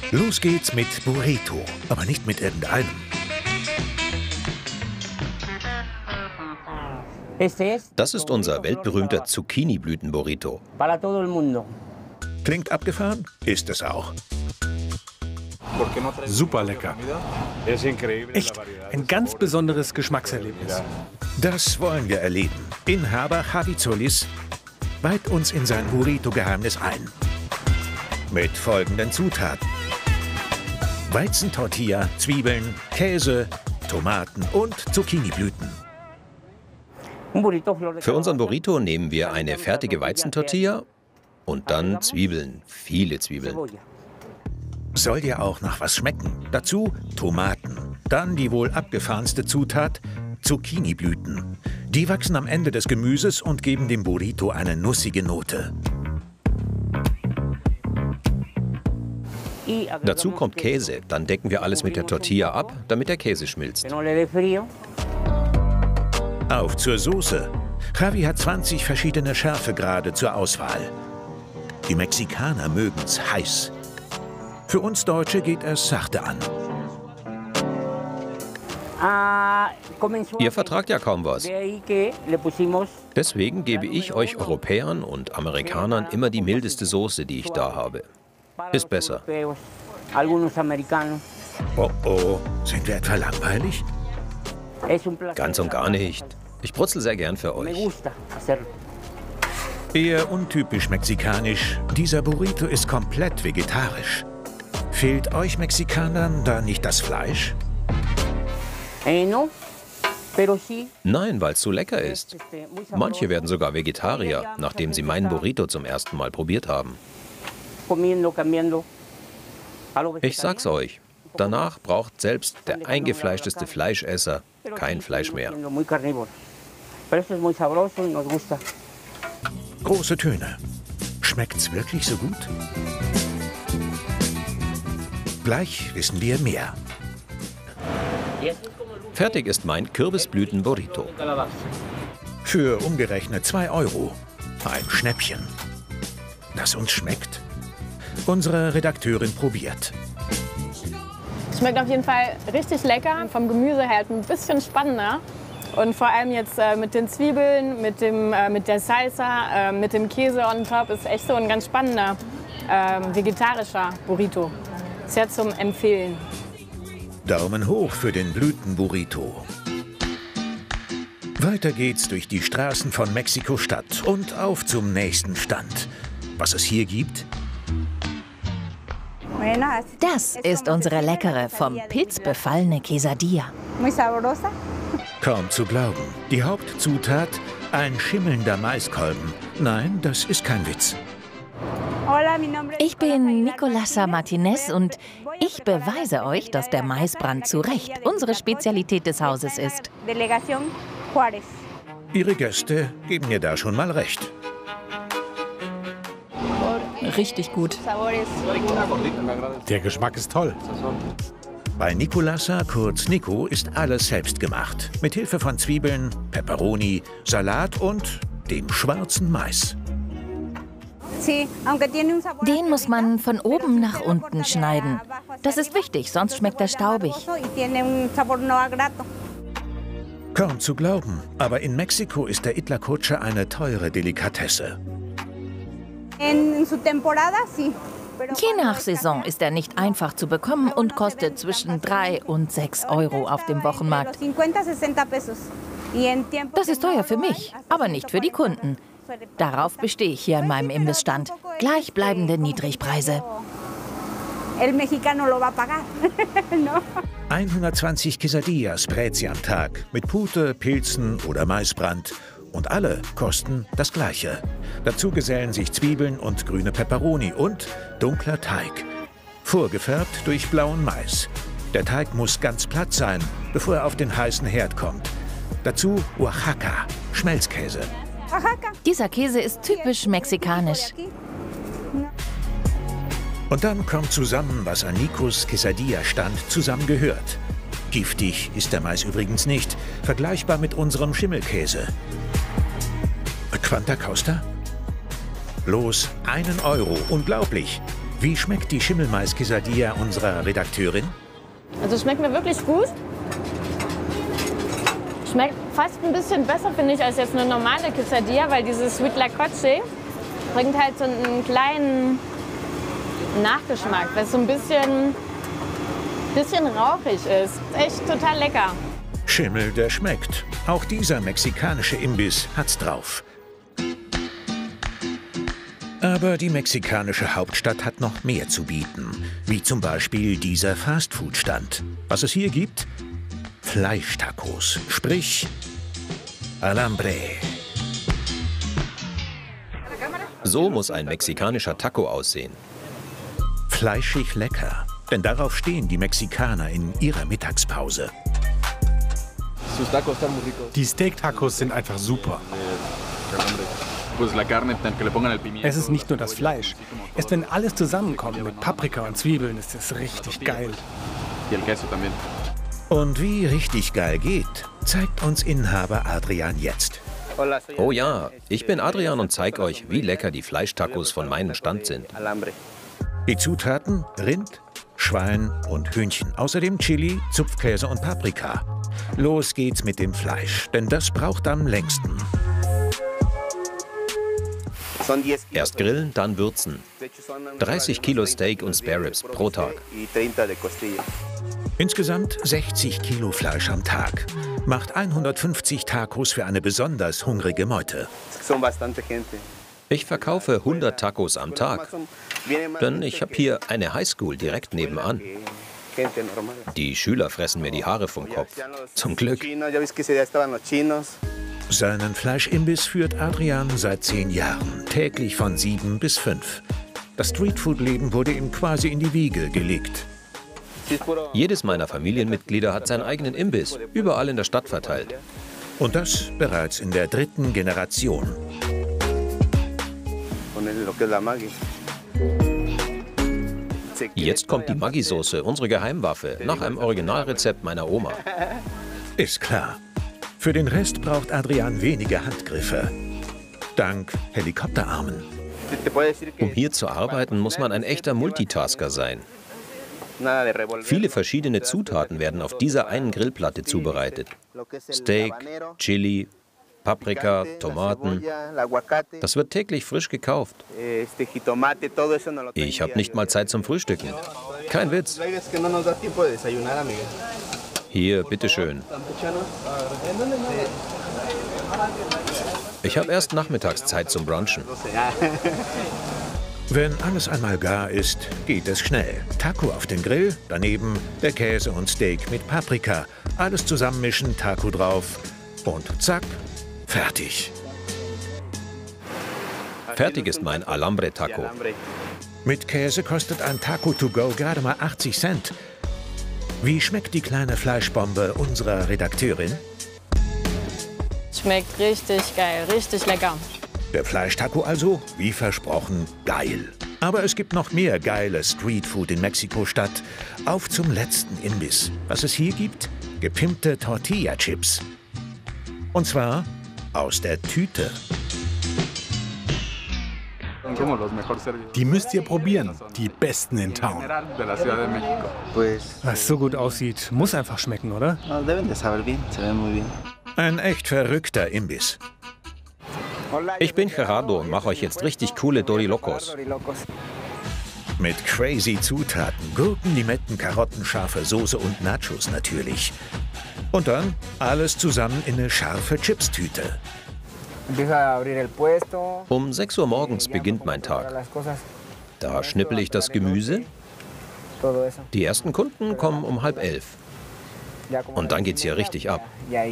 Los geht's mit Burrito, aber nicht mit irgendeinem. Das ist unser weltberühmter Zucchini-Blüten-Burrito. Klingt abgefahren? Ist es auch. Super lecker. Echt ein ganz besonderes Geschmackserlebnis. Das wollen wir erleben. Inhaber Javi Solis weiht uns in sein Burrito-Geheimnis ein. Mit folgenden Zutaten: Weizentortilla, Zwiebeln, Käse, Tomaten und Zucchiniblüten. Für unseren Burrito nehmen wir eine fertige Weizentortilla und dann Zwiebeln, viele Zwiebeln. Soll dir auch nach was schmecken. Dazu Tomaten. Dann die wohl abgefahrenste Zutat, Zucchiniblüten. Die wachsen am Ende des Gemüses und geben dem Burrito eine nussige Note. Dazu kommt Käse, dann decken wir alles mit der Tortilla ab, damit der Käse schmilzt. Auf zur Soße. Javi hat 20 verschiedene Schärfegrade zur Auswahl. Die Mexikaner mögen's heiß. Für uns Deutsche geht es sachte an. Ihr vertragt ja kaum was. Deswegen gebe ich euch Europäern und Amerikanern immer die mildeste Soße, die ich da habe. Ist besser. Oh oh, sind wir etwa langweilig? Ganz und gar nicht. Ich brutzel sehr gern für euch. Eher untypisch mexikanisch. Dieser Burrito ist komplett vegetarisch. Fehlt euch Mexikanern da nicht das Fleisch? Nein, weil es so lecker ist. Manche werden sogar Vegetarier, nachdem sie meinen Burrito zum ersten Mal probiert haben. Ich sag's euch, danach braucht selbst der eingefleischteste Fleischesser kein Fleisch mehr. Große Töne. Schmeckt's wirklich so gut? Gleich wissen wir mehr. Fertig ist mein Kürbisblüten-Burrito. Für umgerechnet 2 €. Ein Schnäppchen. Das uns schmeckt? Unsere Redakteurin probiert. Schmeckt auf jeden Fall richtig lecker. Vom Gemüse her halt ein bisschen spannender. Und vor allem jetzt mit den Zwiebeln, mit der Salsa, mit dem Käse on top ist echt so ein ganz spannender vegetarischer Burrito. Sehr zum Empfehlen. Daumen hoch für den Blütenburrito. Weiter geht's durch die Straßen von Mexiko-Stadt und auf zum nächsten Stand. Was es hier gibt? Das ist unsere leckere, vom Pilz befallene Quesadilla. Kaum zu glauben. Die Hauptzutat, ein schimmelnder Maiskolben. Nein, das ist kein Witz. Ich bin Nicolasa Martinez und ich beweise euch, dass der Maisbrand zu Recht unsere Spezialität des Hauses ist. Ihre Gäste geben mir da schon mal recht. Richtig gut. Der Geschmack ist toll. Bei Nicolasa, kurz Nico, ist alles selbst gemacht. Mit Hilfe von Zwiebeln, Peperoni, Salat und dem schwarzen Mais. Den muss man von oben nach unten schneiden. Das ist wichtig, sonst schmeckt er staubig. Kaum zu glauben, aber in Mexiko ist der Itlacoche eine teure Delikatesse. Je nach Saison ist er nicht einfach zu bekommen und kostet zwischen 3 und 6 € auf dem Wochenmarkt. Das ist teuer für mich, aber nicht für die Kunden. Darauf bestehe ich hier an meinem Imbissstand. Gleichbleibende Niedrigpreise. 120 Quesadillas brät sie am Tag mit Pute, Pilzen oder Maisbrand. Und alle kosten das Gleiche. Dazu gesellen sich Zwiebeln und grüne Peperoni und dunkler Teig. Vorgefärbt durch blauen Mais. Der Teig muss ganz platt sein, bevor er auf den heißen Herd kommt. Dazu Oaxaca, Schmelzkäse. Dieser Käse ist typisch mexikanisch. Und dann kommt zusammen, was an Nicos Quesadilla-Stand zusammengehört. Giftig ist der Mais übrigens nicht, vergleichbar mit unserem Schimmelkäse. Quanta Costa? Los, 1 €, unglaublich. Wie schmeckt die Schimmelmais-Quesadilla unserer Redakteurin? Also schmeckt mir wirklich gut. Schmeckt fast ein bisschen besser, finde ich, als jetzt eine normale Quesadilla, weil dieses Huitlacoche bringt halt so einen kleinen Nachgeschmack, weil es so ein bisschen rauchig ist. Echt total lecker. Schimmel, der schmeckt. Auch dieser mexikanische Imbiss hat's drauf. Aber die mexikanische Hauptstadt hat noch mehr zu bieten. Wie zum Beispiel dieser Fastfood-Stand. Was es hier gibt? Fleischtacos, sprich Alambre. So muss ein mexikanischer Taco aussehen. Fleischig lecker, denn darauf stehen die Mexikaner in ihrer Mittagspause. Die Steak-Tacos sind einfach super. Es ist nicht nur das Fleisch. Erst wenn alles zusammenkommt mit Paprika und Zwiebeln, ist es richtig geil. Und wie richtig geil geht, zeigt uns Inhaber Adrian jetzt. Oh ja, ich bin Adrian und zeige euch, wie lecker die Fleischtacos von meinem Stand sind. Die Zutaten: Rind, Schwein und Hühnchen. Außerdem Chili, Zupfkäse und Paprika. Los geht's mit dem Fleisch, denn das braucht am längsten. Erst grillen, dann würzen. 30 Kilo Steak und Spare Ribs pro Tag. Insgesamt 60 Kilo Fleisch am Tag. Macht 150 Tacos für eine besonders hungrige Meute. Ich verkaufe 100 Tacos am Tag, denn ich habe hier eine Highschool direkt nebenan. Die Schüler fressen mir die Haare vom Kopf. Zum Glück. Seinen Fleischimbiss führt Adrian seit 10 Jahren, täglich von 7 bis 5. Das Streetfood-Leben wurde ihm quasi in die Wiege gelegt. Jedes meiner Familienmitglieder hat seinen eigenen Imbiss, überall in der Stadt verteilt. Und das bereits in der 3. Generation. Jetzt kommt die Maggi-Soße, unsere Geheimwaffe, nach einem Originalrezept meiner Oma. Ist klar. Für den Rest braucht Adrian wenige Handgriffe. Dank Helikopterarmen. Um hier zu arbeiten, muss man ein echter Multitasker sein. Viele verschiedene Zutaten werden auf dieser einen Grillplatte zubereitet. Steak, Chili, Paprika, Tomaten. Das wird täglich frisch gekauft. Ich habe nicht mal Zeit zum Frühstücken. Kein Witz. Hier, bitteschön. Ich habe erst Nachmittagszeit zum Brunchen. Wenn alles einmal gar ist, geht es schnell. Taco auf den Grill, daneben der Käse und Steak mit Paprika. Alles zusammenmischen, Taco drauf und zack, fertig. Fertig ist mein Alambre-Taco. Mit Käse kostet ein Taco to go gerade mal 80 Cent. Wie schmeckt die kleine Fleischbombe unserer Redakteurin? Schmeckt richtig geil, richtig lecker. Der Fleischtaco also, wie versprochen, geil. Aber es gibt noch mehr geiles Streetfood in Mexiko-Stadt. Auf zum letzten Imbiss. Was es hier gibt? Gepimpte Tortilla-Chips. Und zwar aus der Tüte. Die müsst ihr probieren. Die besten in Town. Was so gut aussieht, muss einfach schmecken, oder? Ein echt verrückter Imbiss. Ich bin Gerardo und mache euch jetzt richtig coole Dorilocos. Mit crazy Zutaten, Gurken, Limetten, Karotten, scharfe Soße und Nachos natürlich. Und dann alles zusammen in eine scharfe Chipstüte. Um 6 Uhr morgens beginnt mein Tag. Da schnippel ich das Gemüse. Die ersten Kunden kommen um 10:30. Und dann geht's hier richtig ab.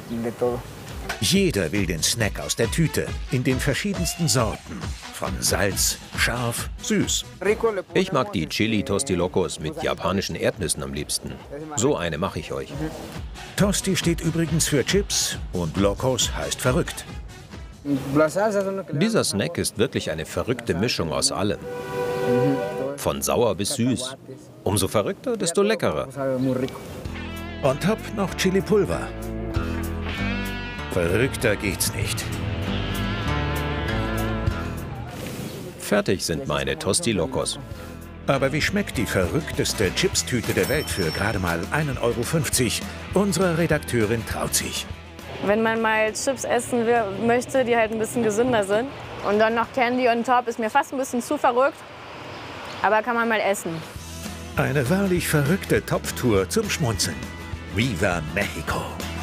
Jeder will den Snack aus der Tüte, in den verschiedensten Sorten. Von Salz, scharf, süß. Ich mag die Chili Tostilocos mit japanischen Erdnüssen am liebsten. So eine mache ich euch. Tosti steht übrigens für Chips und Locos heißt verrückt. Dieser Snack ist wirklich eine verrückte Mischung aus allem. Von sauer bis süß. Umso verrückter, desto leckerer. On top noch Chili-Pulver. Verrückter geht's nicht. Fertig sind meine Tostilocos. Aber wie schmeckt die verrückteste Chipstüte der Welt für gerade mal 1,50 Euro? Unsere Redakteurin traut sich. Wenn man mal Chips essen möchte, die halt ein bisschen gesünder sind. Und dann noch Candy on top, ist mir fast ein bisschen zu verrückt. Aber kann man mal essen. Eine wahrlich verrückte Topftour zum Schmunzeln. Viva Mexico!